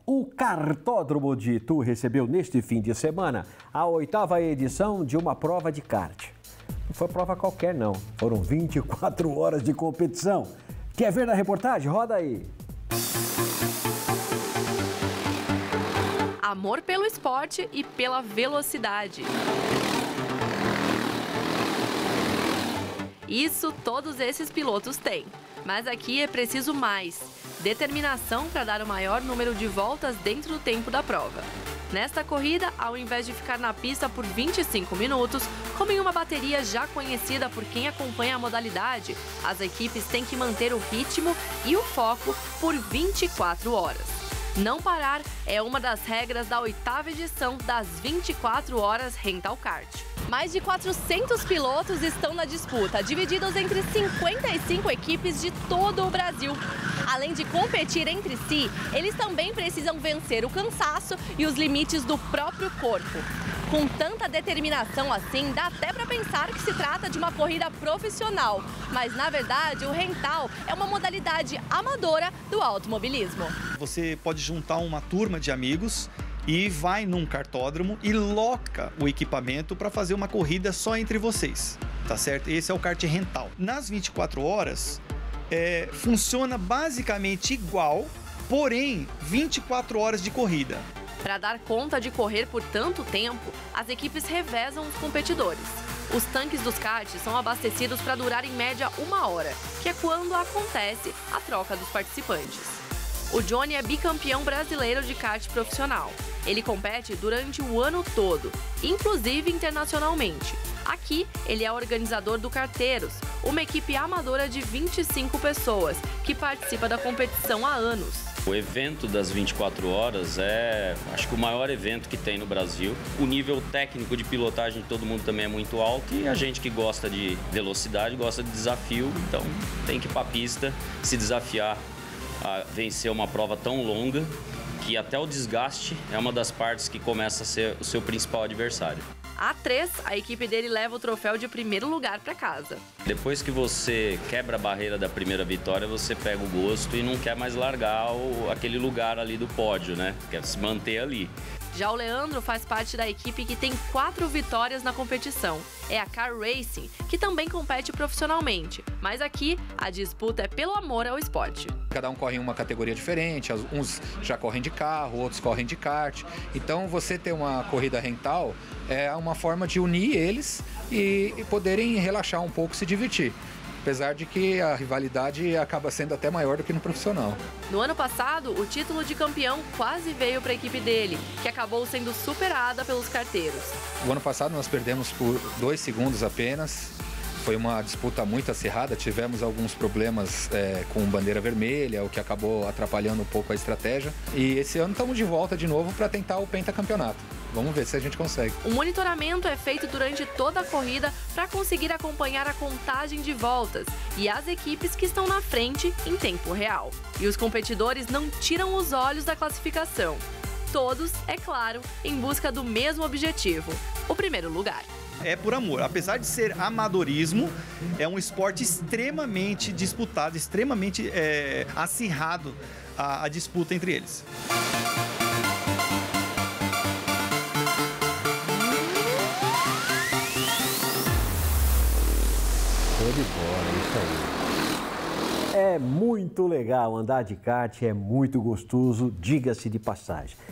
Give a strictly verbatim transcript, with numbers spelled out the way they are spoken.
O Kartódromo de Itu recebeu neste fim de semana a oitava edição de uma prova de kart. Não foi prova qualquer não, foram vinte e quatro horas de competição. Quer ver na reportagem? Roda aí! Amor pelo esporte e pela velocidade. Isso todos esses pilotos têm, mas aqui é preciso mais. Determinação para dar o maior número de voltas dentro do tempo da prova. Nesta corrida, ao invés de ficar na pista por vinte e cinco minutos, como em uma bateria já conhecida por quem acompanha a modalidade, as equipes têm que manter o ritmo e o foco por vinte e quatro horas. Não parar é uma das regras da oitava edição das vinte e quatro horas Rental Kart. Mais de quatrocentos pilotos estão na disputa, divididos entre cinquenta e cinco equipes de todo o Brasil. Além de competir entre si, eles também precisam vencer o cansaço e os limites do próprio corpo. Com tanta determinação assim, dá até para pensar que se trata de uma corrida profissional. Mas, na verdade, o rental é uma modalidade amadora do automobilismo. Você pode juntar uma turma de amigos e vai num kartódromo e loca o equipamento para fazer uma corrida só entre vocês, tá certo? Esse é o kart rental. Nas vinte e quatro horas, é, funciona basicamente igual, porém vinte e quatro horas de corrida. Para dar conta de correr por tanto tempo, as equipes revezam os competidores. Os tanques dos karts são abastecidos para durar em média uma hora, que é quando acontece a troca dos participantes. O Johnny é bicampeão brasileiro de kart profissional. Ele compete durante o ano todo, inclusive internacionalmente. Aqui, ele é organizador do Karteiros, uma equipe amadora de vinte e cinco pessoas, que participa da competição há anos. O evento das vinte e quatro horas é, acho que o maior evento que tem no Brasil. O nível técnico de pilotagem de todo mundo também é muito alto e a gente que gosta de velocidade, gosta de desafio, então tem que ir para a pista, se desafiar a vencer uma prova tão longa que até o desgaste é uma das partes que começa a ser o seu principal adversário. A três, a equipe dele leva o troféu de primeiro lugar para casa. Depois que você quebra a barreira da primeira vitória, você pega o gosto e não quer mais largar o, aquele lugar ali do pódio, né? Quer se manter ali. Já o Leandro faz parte da equipe que tem quatro vitórias na competição. É a Car Racing, que também compete profissionalmente. Mas aqui, a disputa é pelo amor ao esporte. Cada um corre em uma categoria diferente, uns já correm de carro, outros correm de kart. Então, você ter uma corrida rental é uma forma de unir eles e poderem relaxar um pouco, se divertir. Apesar de que a rivalidade acaba sendo até maior do que no profissional. No ano passado, o título de campeão quase veio para a equipe dele, que acabou sendo superada pelos karteiros. O ano passado nós perdemos por dois segundos apenas. Foi uma disputa muito acirrada, tivemos alguns problemas é, com bandeira vermelha, o que acabou atrapalhando um pouco a estratégia. E esse ano estamos de volta de novo para tentar o pentacampeonato. Vamos ver se a gente consegue. O monitoramento é feito durante toda a corrida para conseguir acompanhar a contagem de voltas e as equipes que estão na frente em tempo real. E os competidores não tiram os olhos da classificação. Todos, é claro, em busca do mesmo objetivo, o primeiro lugar. É por amor. Apesar de ser amadorismo, é um esporte extremamente disputado, extremamente é, acirrado a, a disputa entre eles. Show de bola, isso aí. É muito legal andar de kart, é muito gostoso, diga-se de passagem.